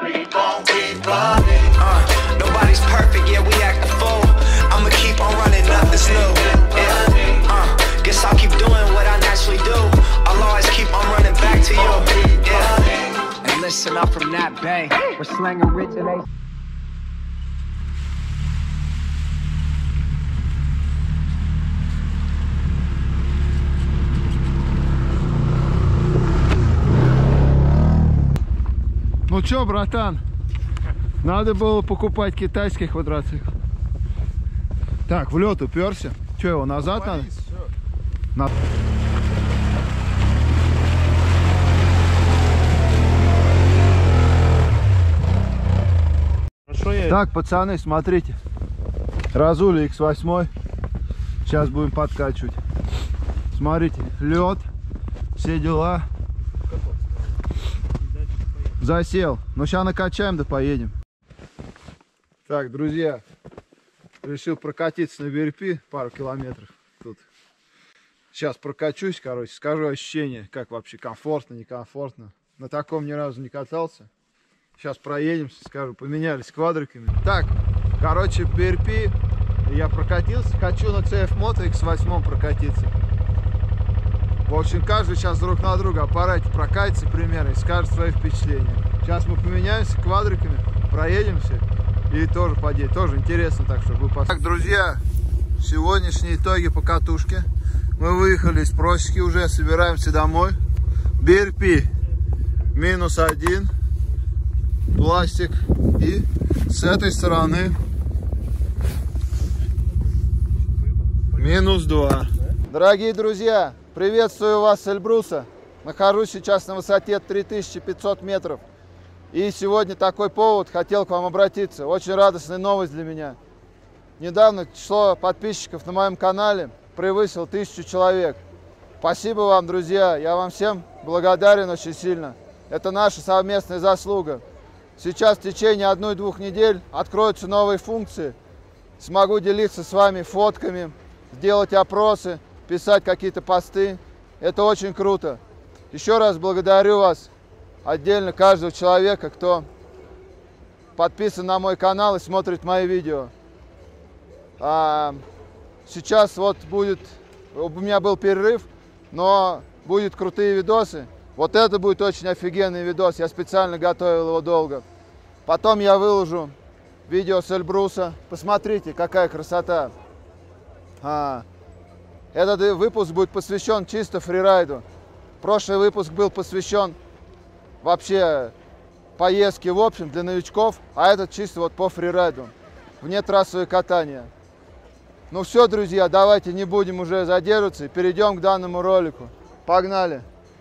Nobody's perfect, yeah, we act a fool. I'ma keep on running, nothing's new. Yeah. Guess I'll keep doing what I naturally do. I'll always keep on running back to you. Yeah. And listen up from that bay. We're slinging rich and they. Ну чё, братан, надо было покупать китайский квадроцикл. Так, в лед уперся. Чё, его назад надо? Так, пацаны, смотрите. Разули X8. Сейчас будем подкачивать. Смотрите, лед, все дела. Засел. Ну, сейчас накачаем, да поедем. Так, друзья, решил прокатиться на BRP пару километров тут. Сейчас прокачусь, короче, скажу ощущения, как вообще, комфортно, некомфортно. На таком ни разу не катался. Сейчас проедемся, скажу, поменялись квадриками. Так, короче, BRP я прокатился, хочу на CF Moto X8 прокатиться. В общем, каждый сейчас друг на друга аппарате прокатится примерно и скажет свои впечатления. Сейчас мы поменяемся квадриками, проедемся и тоже поедем. Тоже интересно, так что вы посмотрите. Так, друзья, сегодняшние итоги по катушке. Мы выехали из просеки уже, собираемся домой. BRP -1, пластик, и с этой стороны -2. Дорогие друзья, приветствую вас с Эльбруса. Нахожусь сейчас на высоте 3500 метров. И сегодня такой повод, хотел к вам обратиться. Очень радостная новость для меня. Недавно число подписчиков на моем канале превысило 1000 человек. Спасибо вам, друзья. Я вам всем благодарен очень сильно. Это наша совместная заслуга. Сейчас в течение 1-2 недель откроются новые функции. Смогу делиться с вами фотками, делать опросы, писать какие-то посты. Это очень круто. Еще раз благодарю вас, отдельно каждого человека, кто подписан на мой канал и смотрит мои видео. Сейчас вот будет, у меня был перерыв, но будут крутые видосы. Вот это будет очень офигенный видос, я специально готовил его долго. Потом я выложу видео с Эльбруса. Посмотрите, какая красота. Этот выпуск будет посвящен чисто фрирайду. Прошлый выпуск был посвящен вообще поездке в общем для новичков, а этот чисто вот по фрирайду, внетрассовое катание. Ну все, друзья, давайте не будем уже задерживаться и перейдем к данному ролику. Погнали!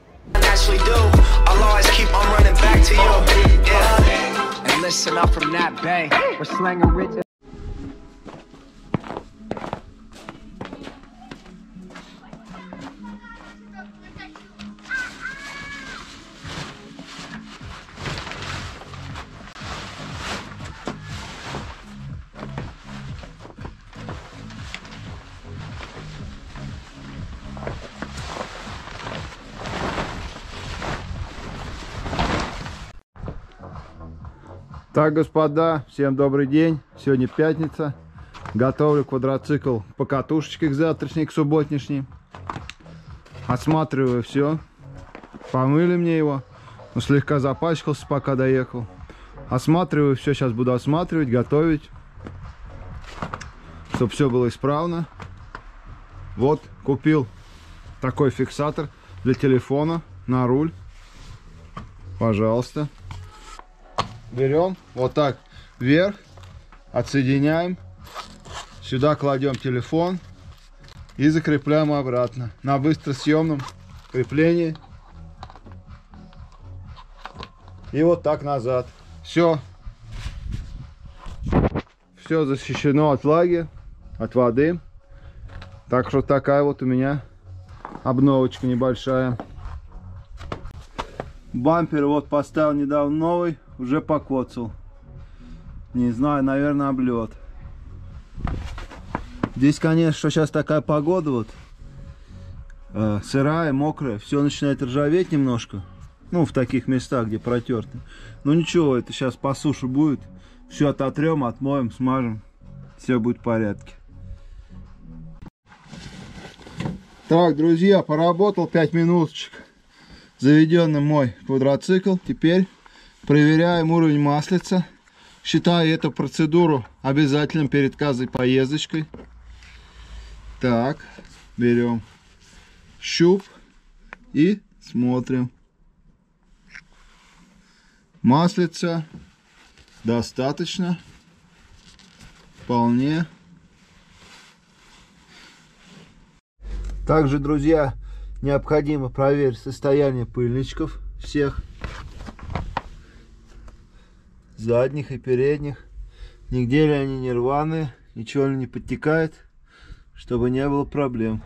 Так, господа, всем добрый день. Сегодня пятница. Готовлю квадроцикл по катушечке к завтрашней, к субботнешней. Осматриваю все. Помыли мне его. Но слегка запачкался, пока доехал. Осматриваю все. Сейчас буду осматривать, готовить. Чтобы все было исправно. Вот, купил такой фиксатор для телефона на руль. Пожалуйста. Берем вот так вверх, отсоединяем, сюда кладем телефон и закрепляем обратно на быстросъемном креплении. И вот так назад. Все защищено от влаги, от воды. Так что такая вот у меня обновочка небольшая. Бампер вот поставил недавно новый. Уже покоцал. Не знаю, наверное, облет. Здесь, конечно, что сейчас такая погода вот. Сырая, мокрая. Все начинает ржаветь немножко. Ну, в таких местах, где протерты. Ну ничего, это сейчас по суше будет. Все ототрем, отмоем, смажем. Все будет в порядке. Так, друзья, поработал 5 минуточек. Заведенный мой квадроцикл. Теперь проверяем уровень маслица. Считаю эту процедуру обязательным перед каждой поездочкой. Так, берем щуп и смотрим. Маслица достаточно. Вполне. Также, друзья, необходимо проверить состояние пыльничков всех. Задних и передних. Нигде ли они не рваные, ничего ли не подтекает, чтобы не было проблем.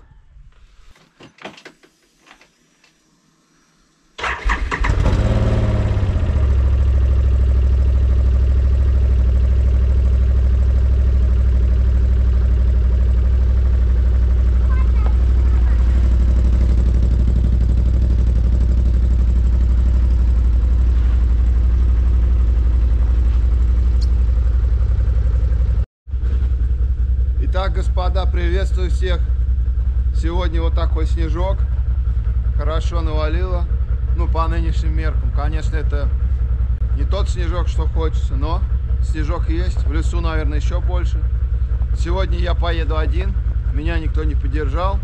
Итак, господа, приветствую всех. Сегодня вот такой снежок. Хорошо навалило. Ну, по нынешним меркам. Конечно, это не тот снежок, что хочется, но снежок есть. В лесу, наверное, еще больше. Сегодня я поеду один. Меня никто не поддержал.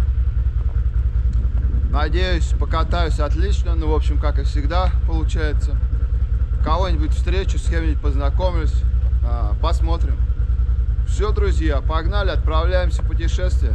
Надеюсь, покатаюсь отлично. Ну, в общем, как и всегда получается. Кого-нибудь встречу, с кем-нибудь познакомлюсь. Посмотрим. Все, друзья, погнали, отправляемся в путешествие.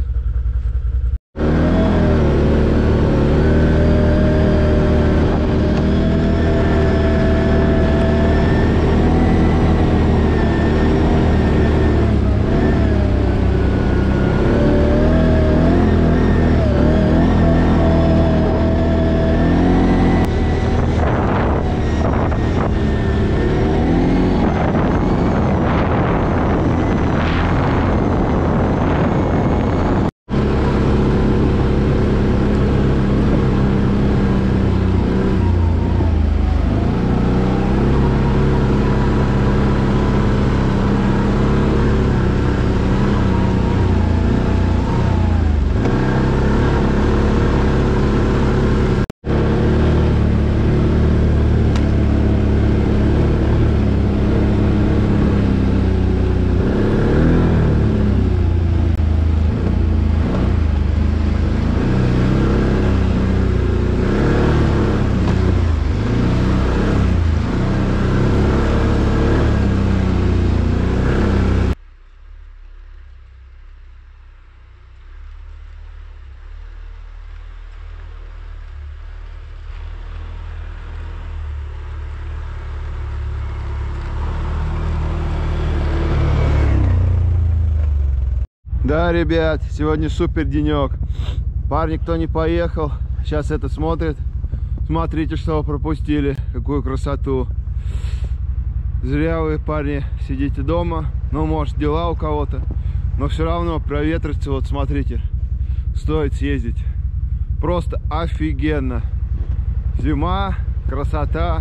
Да, ребят, сегодня супер денек. Парни, кто не поехал, сейчас это смотрит. Смотрите, что вы пропустили, какую красоту. Зря вы, парни, сидите дома. Ну, может, дела у кого-то. Но все равно проветриться, вот смотрите. Стоит съездить. Просто офигенно. Зима, красота.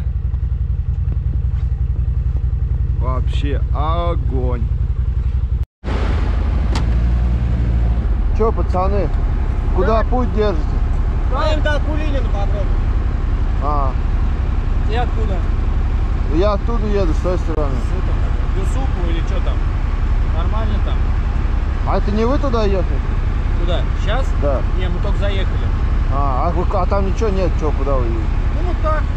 Вообще огонь. Че, пацаны, куда путь держите? Маем до Акулинина попробуем. Ты откуда? Я оттуда еду, с той стороны. Юсупу или что там? Нормально там? А это не вы туда ехали? Куда? Сейчас? Да. Не, мы только заехали. А там ничего нет, что, куда вы едете? Ну вот так.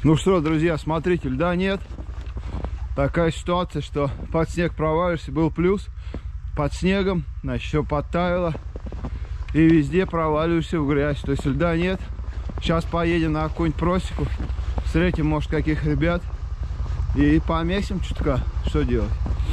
Ну что, друзья, смотрите, льда нет. Такая ситуация, что под снег провалишься, был плюс. Под снегом, значит, все подтаяло. И везде проваливаешься в грязь. То есть льда нет. Сейчас поедем на какую-нибудь просеку. Встретим, может, каких ребят. И помесим чутка. Что делать?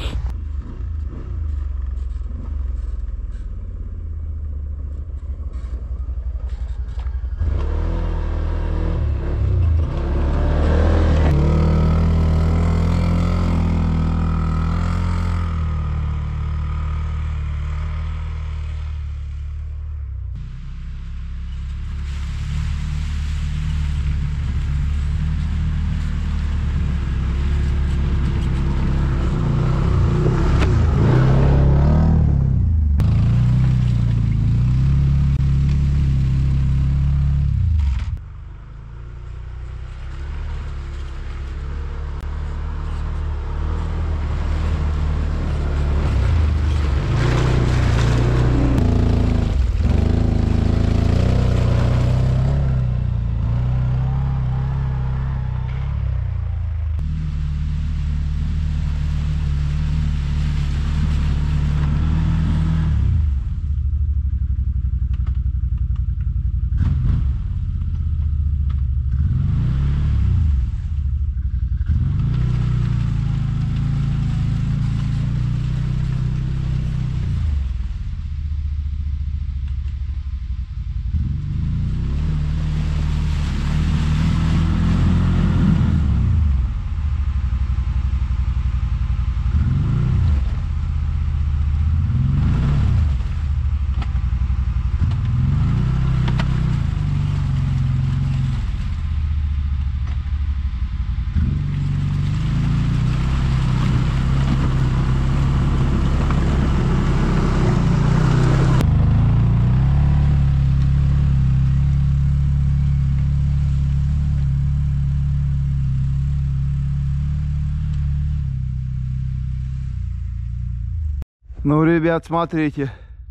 Ну, ребят, смотрите.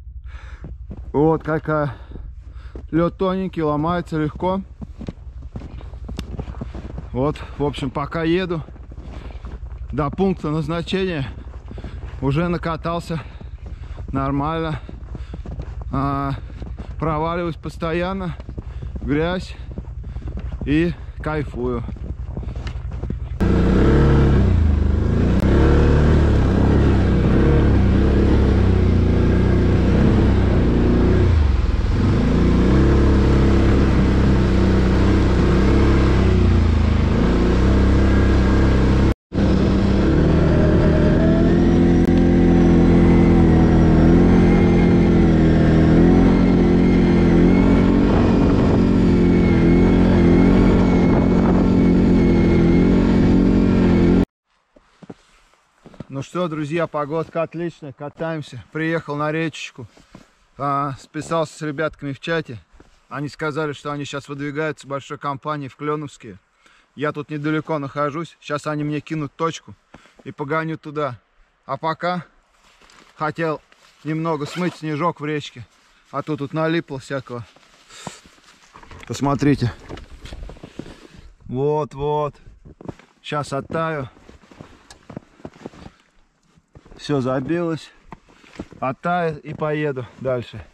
Вот какая. Лед тоненький, ломается легко. Вот, в общем, пока еду до пункта назначения, уже накатался нормально. Проваливаюсь постоянно, грязь, и кайфую. Ну что, друзья, погодка отличная, катаемся. Приехал на речечку, списался с ребятками в чате. Они сказали, что они сейчас выдвигаются большой компанией в Кленовске. Я тут недалеко нахожусь, сейчас они мне кинут точку и погоню туда. А пока хотел немного смыть снежок в речке, а то тут налипло всякого. Посмотрите. Вот-вот, сейчас оттаю. Все забилось, оттает и поеду дальше.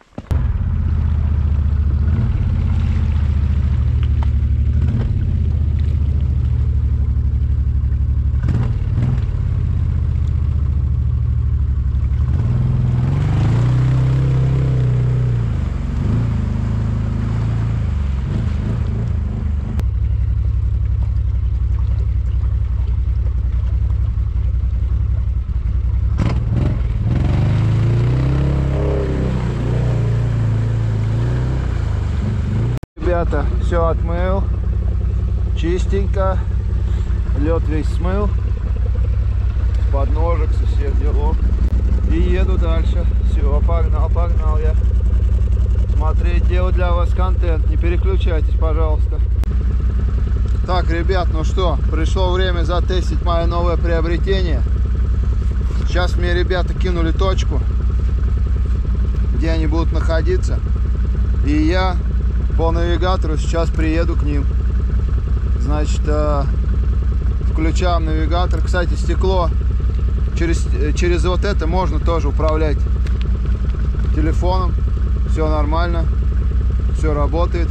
Ребята, все отмыл, чистенько, лед весь смыл, подножек, со всех делов, и еду дальше. Все, погнал я смотреть, делать для вас контент, не переключайтесь, пожалуйста. Так, ребят, ну что, пришло время затестить мое новое приобретение. Сейчас мне ребята кинули точку, где они будут находиться, и я по навигатору сейчас приеду к ним. значит, включаем навигатор. Кстати, стекло через вот это можно тоже управлять телефоном. Все нормально, все работает.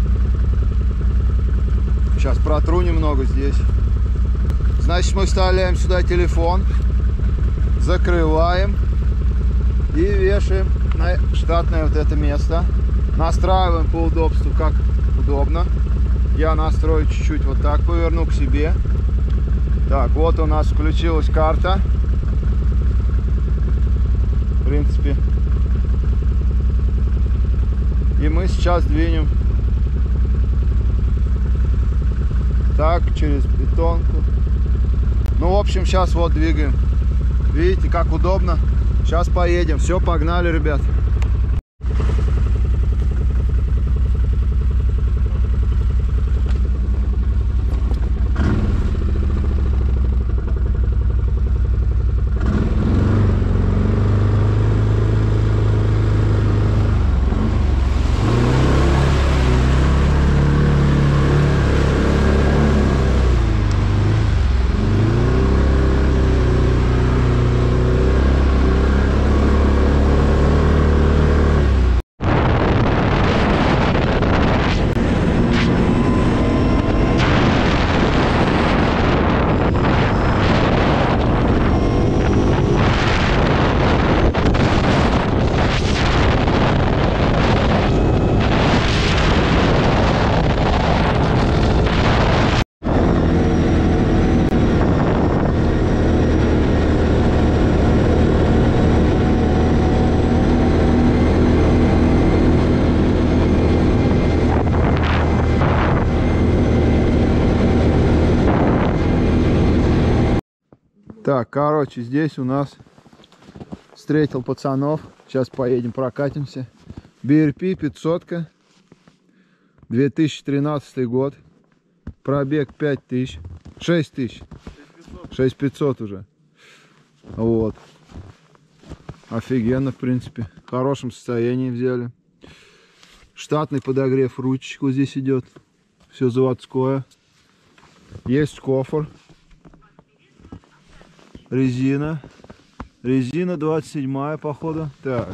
Сейчас протру немного здесь. Значит, мы вставляем сюда телефон, закрываем и вешаем на штатное вот это место. Настраиваем по удобству, как удобно. Я настрою чуть-чуть вот так, поверну к себе. Так, вот у нас включилась карта. В принципе. И мы сейчас двинем так, через бетонку. Ну, в общем, сейчас вот двигаем. Видите, как удобно. Сейчас поедем. Все, погнали, ребят. Так, короче, здесь у нас встретил пацанов. Сейчас поедем, прокатимся. BRP 500, 2013 год. Пробег 5000, 6000, 6500 уже. Вот. Офигенно, в принципе. В хорошем состоянии взяли. Штатный подогрев ручек вот здесь идет. Все заводское. Есть кофр. Резина. Резина 27-я, походу. Так.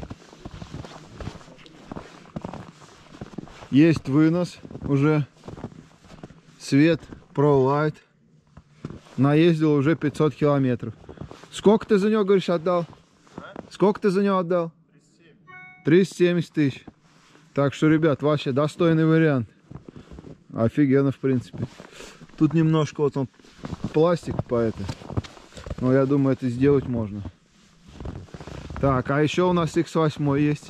Есть вынос уже. Свет ProLight. Наездил уже 500 километров. Сколько ты за него, говоришь, отдал? Сколько ты за него отдал? 370 тысяч. Так что, ребят, вообще достойный вариант. Офигенно, в принципе. Тут немножко вот он пластик по это. Но я думаю, это сделать можно. Так, а еще у нас X8 есть.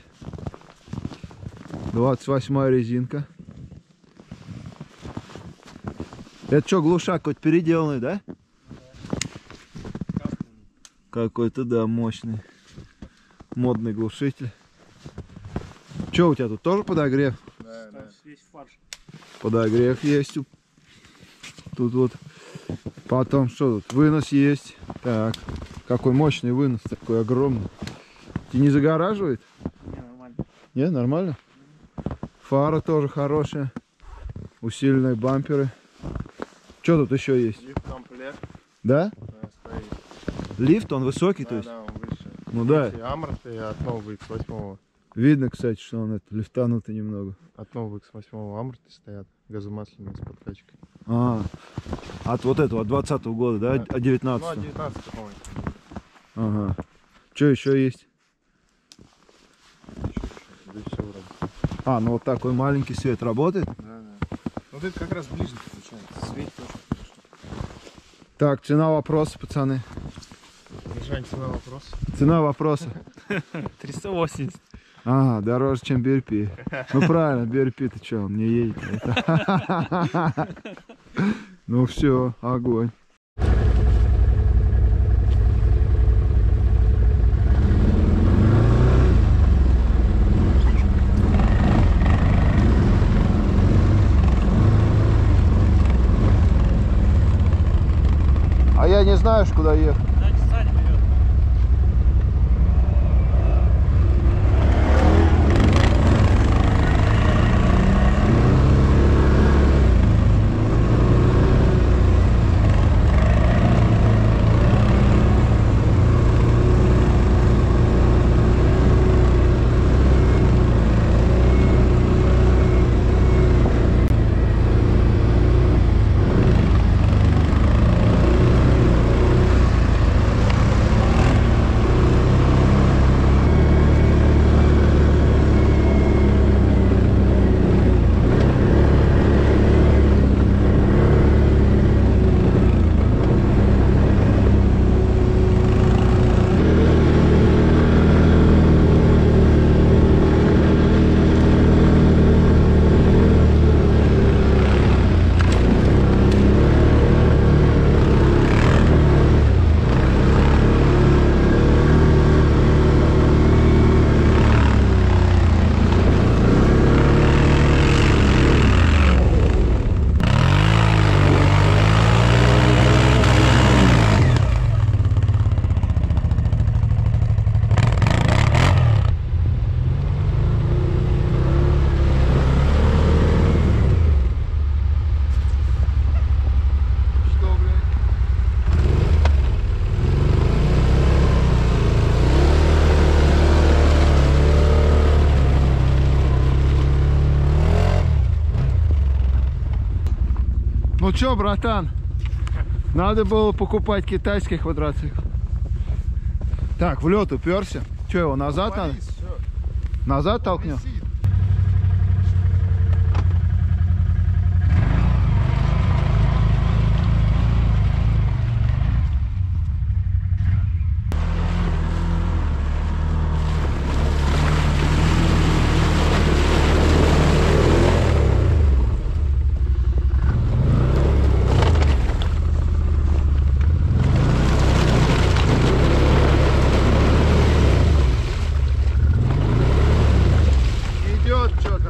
28-я резинка. Это что, глушак какой-то переделанный, да? Какой-то, да, мощный. Модный глушитель. Что у тебя тут тоже подогрев? Да, да. Весь фарш. Подогрев есть. Тут вот. Потом что тут? Вынос есть. Так. Какой мощный вынос. Такой огромный. Ты не загораживает? Не, нормально. Не, нормально? Фара тоже хорошая. Усиленные бамперы. Что тут еще есть? Лифт-комплект. Да? Да, стоит. Лифт, он высокий, Да, то есть? да, он выше. Ну да. Аморты от нового X8. Видно, кстати, что он это лифтанутый немного. От нового X8 аморты стоят. Газомасляные с подкачкой. А, от вот этого, от 20-го года, да? Да. От 19-го? Ну, от 19 по-моему. Ага. Что еще есть? Да и все вроде. А, ну вот такой маленький свет работает. Да, да. Вот это как раз ближе получается. Свет тоже хорошо. Так, цена вопроса, пацаны. Мишань, цена вопрос. Цена вопроса. 380. Ага, дороже, чем BRP. Ну правильно, BRP, ты что, он не едет. Ну все, огонь. А я не знаю, куда ехать. Дайте Саня берет. Ну чё, братан, надо было покупать китайский квадроцикл. Так, в лед уперся. Че, его назад надо? Назад толкнем? Что-то.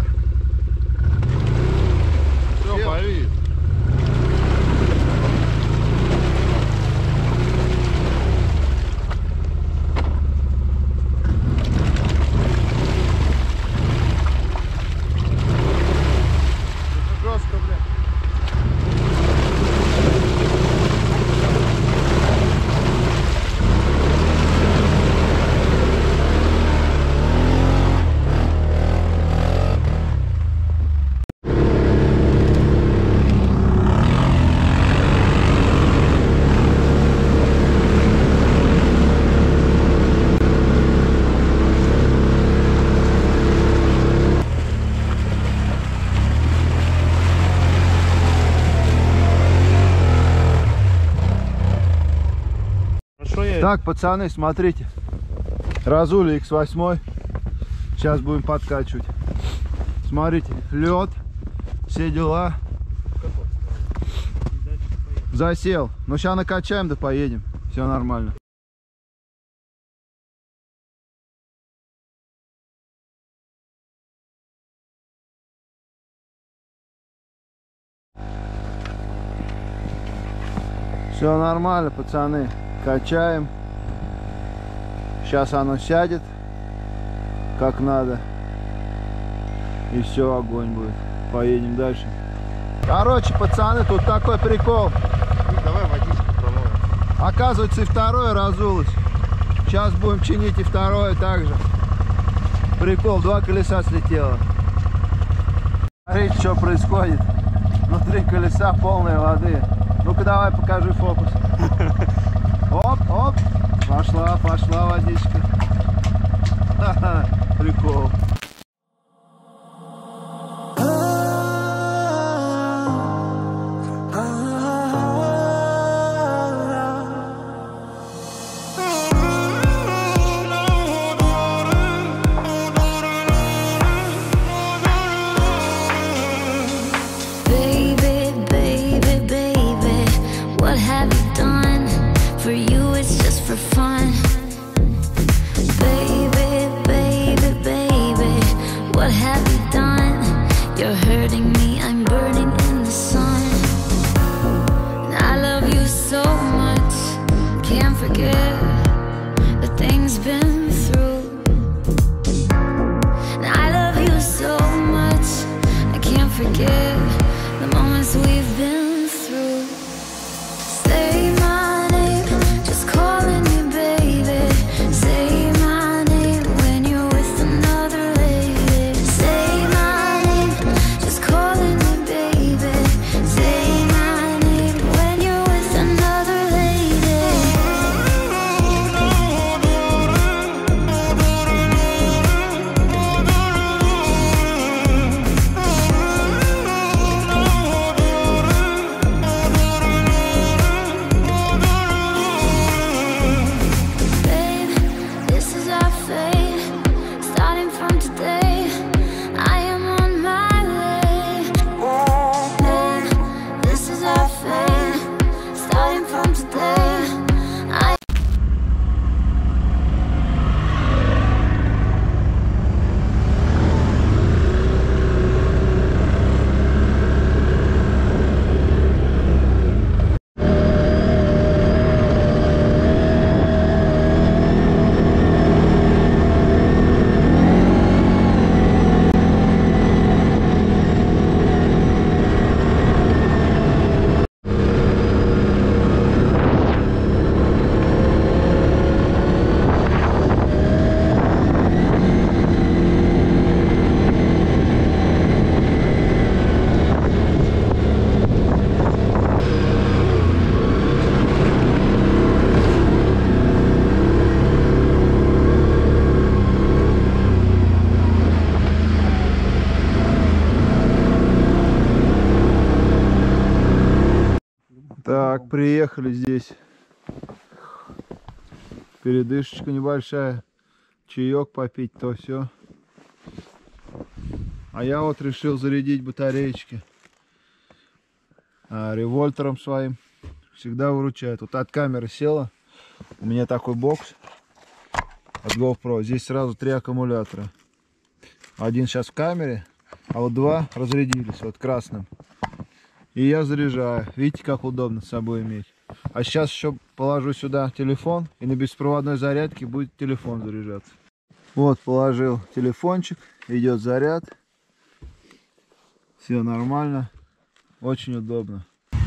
Все, парит. Жестко, блядь. Так, пацаны, смотрите. Разули X8. Сейчас будем подкачивать. Смотрите, лед, все дела. Засел. Но сейчас накачаем, да поедем. Все нормально. Все нормально, пацаны. Качаем. Сейчас оно сядет как надо. И все, огонь будет. Поедем дальше. Короче, пацаны, тут такой прикол. Давай водичку промоем. Оказывается, и второе разулось. Сейчас будем чинить и второе также. Прикол, 2 колеса слетело. Смотрите, что происходит. Внутри колеса полной воды. Ну-ка давай покажи фокус. Оп, оп. Пошла, пошла водичка. Ха-ха, прикол. For fun, baby, baby, baby. Так, приехали здесь. Передышечка небольшая. Чаек попить, то все. А я вот решил зарядить батареечки револьвером своим. Всегда выручает. Вот от камеры села. У меня такой бокс от GoPro. Здесь сразу 3 аккумулятора. Один сейчас в камере, а вот 2 разрядились вот красным. И я заряжаю. Видите, как удобно с собой иметь. А сейчас еще положу сюда телефон, и на беспроводной зарядке будет телефон заряжаться. Вот, положил телефончик, идет заряд. Все нормально. Очень удобно.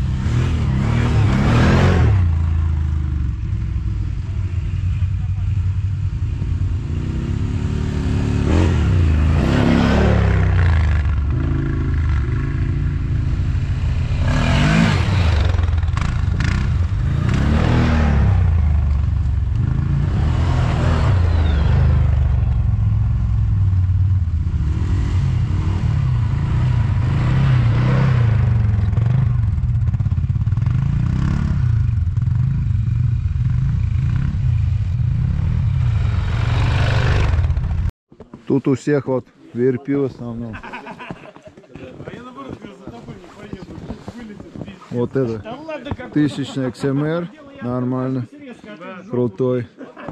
Тут у всех вот VRP в основном. Вот это 1000 XMR, нормально, крутой.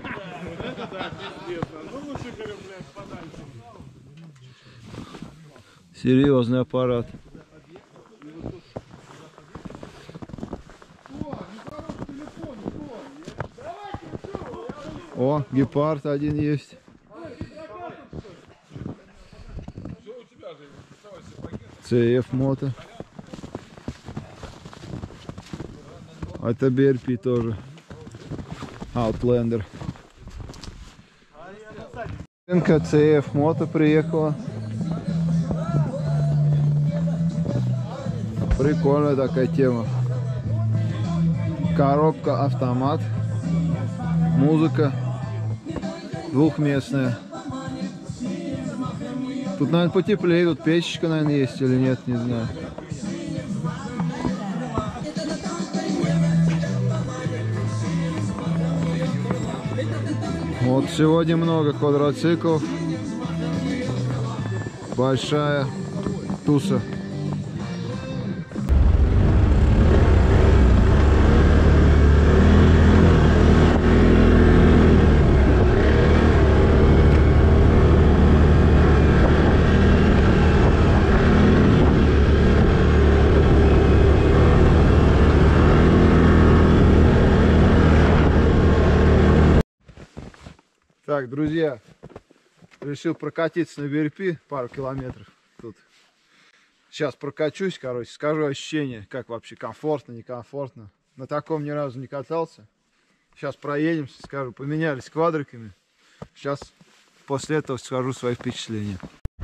Серьезный аппарат. О, гепард один есть. CF мото. Это BRP тоже. Outlander. CF мото приехала. Прикольная такая тема. Коробка автомат. Музыка. Двухместная. Тут, наверное, потеплее, тут печечка, наверное, есть или нет, не знаю. Вот сегодня много квадроциклов. Большая туса. Так, друзья, решил прокатиться на VRP пару километров тут. Сейчас прокачусь, короче, скажу ощущения, как вообще комфортно, некомфортно. На таком ни разу не катался. Сейчас проедемся, скажу, поменялись квадриками. Сейчас после этого скажу свои впечатления.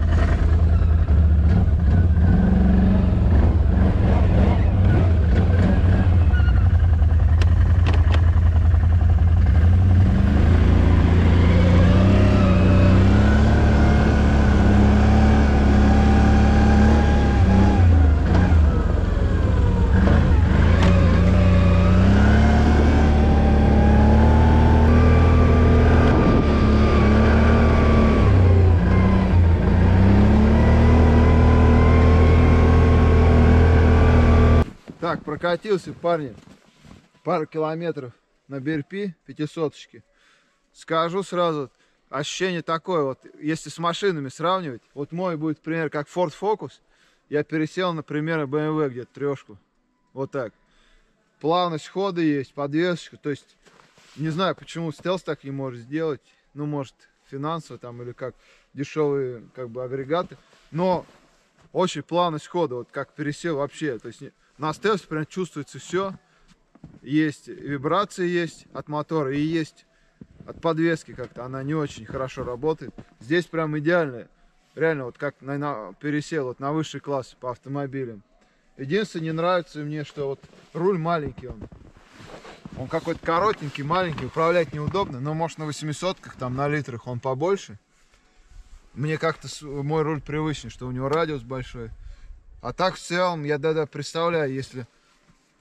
Так, прокатился, парни, пару километров на BRP 500-очке. Скажу сразу, ощущение такое, вот если с машинами сравнивать, вот мой будет, например, как Ford Focus, я пересел, например, на BMW где-то 3-шку, вот так. Плавность хода есть, подвесочка, то есть, не знаю, почему стелс так не может сделать, ну, может, финансово там, или как, дешевые, как бы, агрегаты, но очень плавность хода, вот как пересел вообще, то есть, на стелсе прям чувствуется все. Есть вибрации есть от мотора и есть от подвески как-то. Она не очень хорошо работает. Здесь прям идеально. Реально вот как пересел вот на высший класс по автомобилям. Единственное, не нравится мне, что вот руль маленький он. Он какой-то коротенький, маленький, управлять неудобно. Но может на 800-ках, там на литрах он побольше. Мне как-то мой руль привычнее, что у него радиус большой. А так в целом, я представляю, если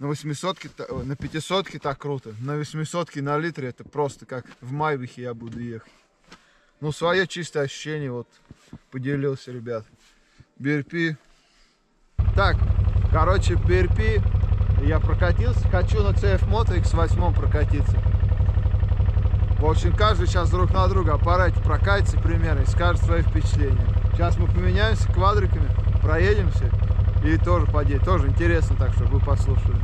На 800-ке, на 500-ке так круто. На 800-ке на литре это просто как в Майбахе я буду ехать. Ну, свое чистое ощущение вот поделился, ребят. BRP. Так, короче, BRP я прокатился. Хочу на CF Moto X8 прокатиться. В общем, каждый сейчас друг на друга аппарате прокатится примерно и скажет свои впечатления. Сейчас мы поменяемся квадриками, проедемся и тоже поедем. Тоже интересно, так чтобы вы послушали.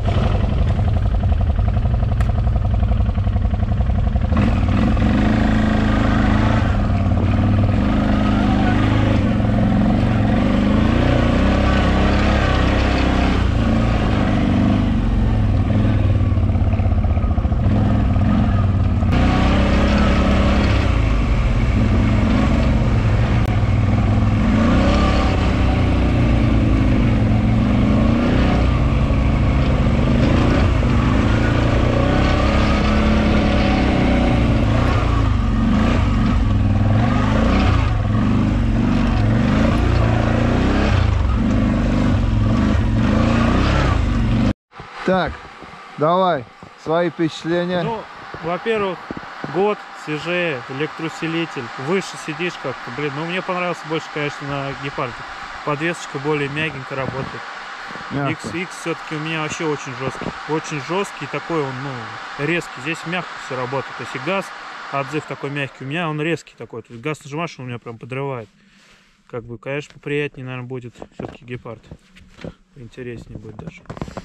Так, давай, свои впечатления. Ну, во-первых, год свежее, электроусилитель, выше сидишь как-то, блин. Ну, мне понравился больше, конечно, на Гепарде. Подвесочка более мягенько работает. XX все-таки у меня вообще очень жесткий. Очень жесткий, такой он, ну, резкий. Здесь мягко все работает. То есть и газ, отзыв такой мягкий. У меня он резкий такой. То есть газ нажимаешь, он у меня прям подрывает. Как бы, конечно, поприятнее, наверное, будет все-таки Гепард. Интереснее будет даже.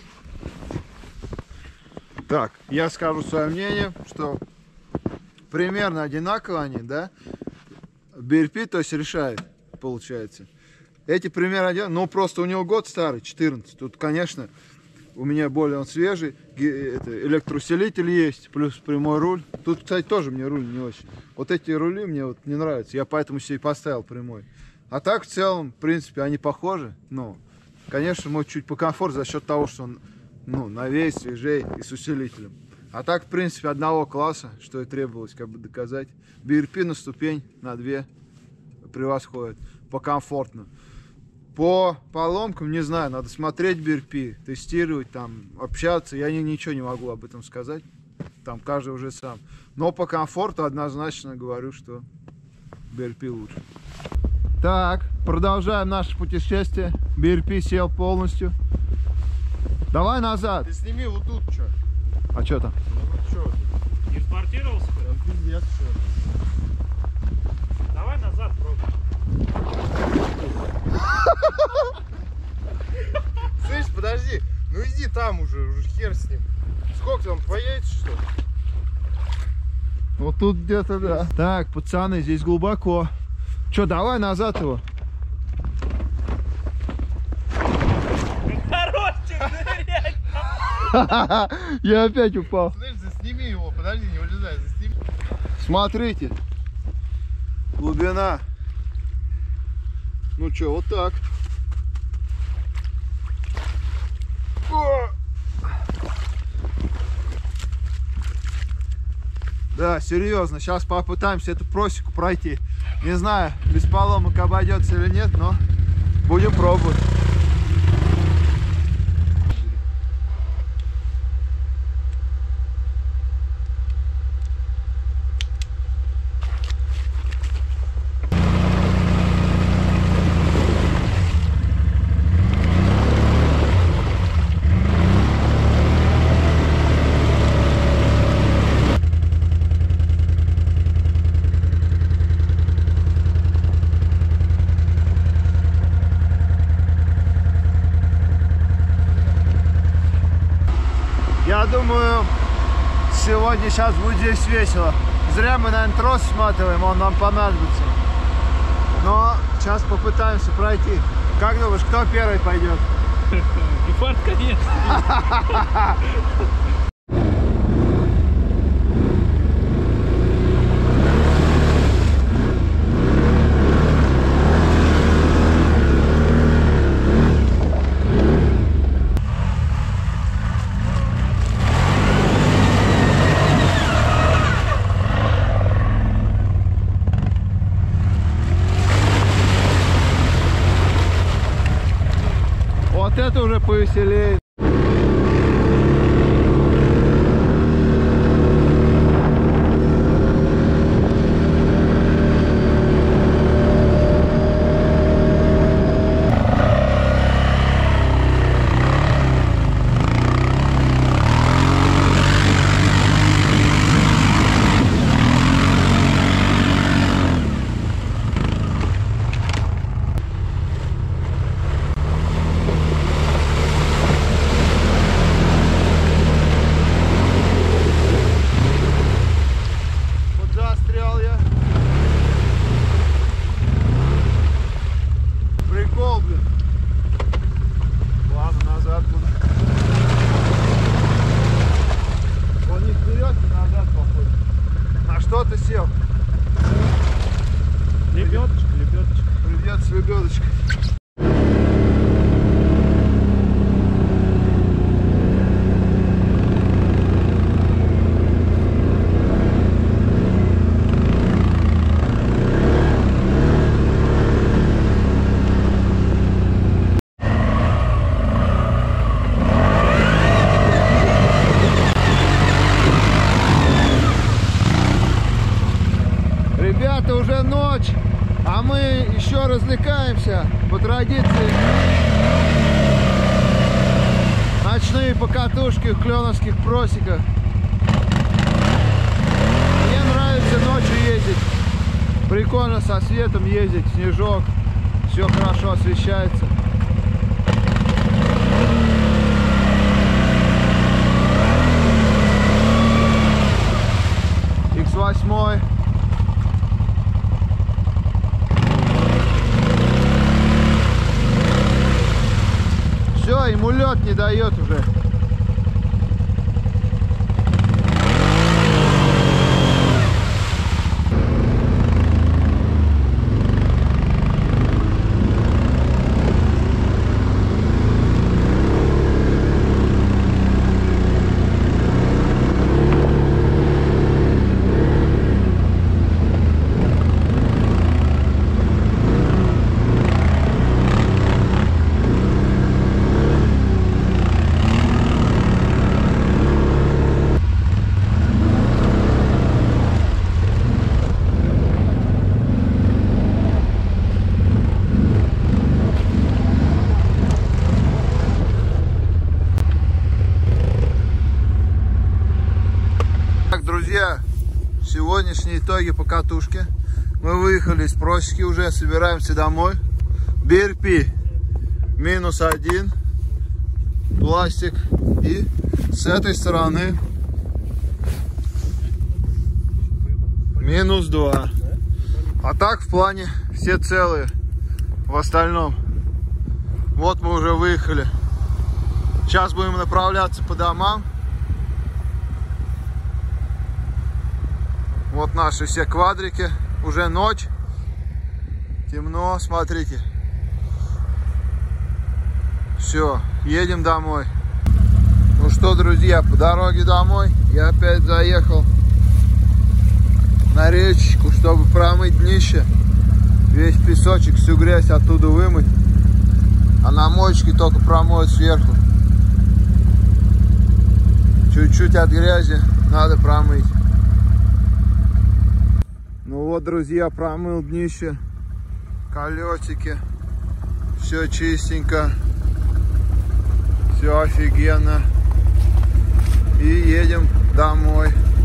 Так, я скажу свое мнение, что примерно одинаково они, да? BRP, то есть решает, получается. Эти примерно одинаковые, но просто у него год старый, 14. Тут, конечно, у меня более он свежий, электроусилитель есть, плюс прямой руль. Тут, кстати, тоже мне руль не очень. Вот эти рули мне вот не нравятся, я поэтому себе и поставил прямой. А так, в целом, в принципе, они похожи. Ну, конечно, может чуть покомфортнее за счет того, что он, ну, новее, свежее и с усилителем. А так, в принципе, одного класса, что и требовалось как бы доказать. BRP на ступень, на 2 превосходит. По-комфортно. По поломкам, не знаю, надо смотреть BRP, тестировать, там, общаться. Я ничего не могу об этом сказать. Там каждый уже сам. Но по комфорту однозначно говорю, что BRP лучше. Так, продолжаем наше путешествие. BRP сел полностью. Давай назад. Ты сними вот тут что. А что там? Ну что? Экспортировался? Там пиздец что. Давай назад пробуй. Слышь, подожди. Ну иди там уже хер с ним. Сколько там, поедешь что ли? Вот тут где-то, да. Так, пацаны, здесь глубоко. Че, давай назад его. Хорош, нырять! Я опять упал. Слышь, засними его, подожди, не вылезай, засними. Смотрите. Глубина. Ну что, вот так. О! Да, серьезно. Сейчас попытаемся эту просеку пройти. Не знаю, без поломок обойдется или нет, но будем пробовать. Я думаю, сегодня сейчас будет здесь весело. Зря мы, наверное, трос сматываем, он нам понадобится. Но сейчас попытаемся пройти. Как думаешь, кто первый пойдет? Гепард, конечно. Вот это уже повеселее. развлекаемся по традиции. Ночные покатушки в кленовских просеках. Мне нравится ночью ездить. Прикольно со светом ездить, снежок. Все хорошо освещается. X8. Все, ему лед не дает уже. Друзья, сегодняшние итоги по катушке. Мы выехали из просеки уже, собираемся домой. BRP -1, пластик, и с этой стороны -2. А так в плане все целые в остальном. Вот мы уже выехали. Сейчас будем направляться по домам. Вот наши все квадрики. Уже ночь. Темно, смотрите. Все, едем домой. Ну что, друзья, по дороге домой я опять заехал на речку, чтобы промыть днище. Весь песочек, всю грязь оттуда вымыть. А на моечке только промоют сверху. Чуть-чуть от грязи надо промыть. Ну вот, друзья, промыл днище, колесики, все чистенько, все офигенно. И едем домой.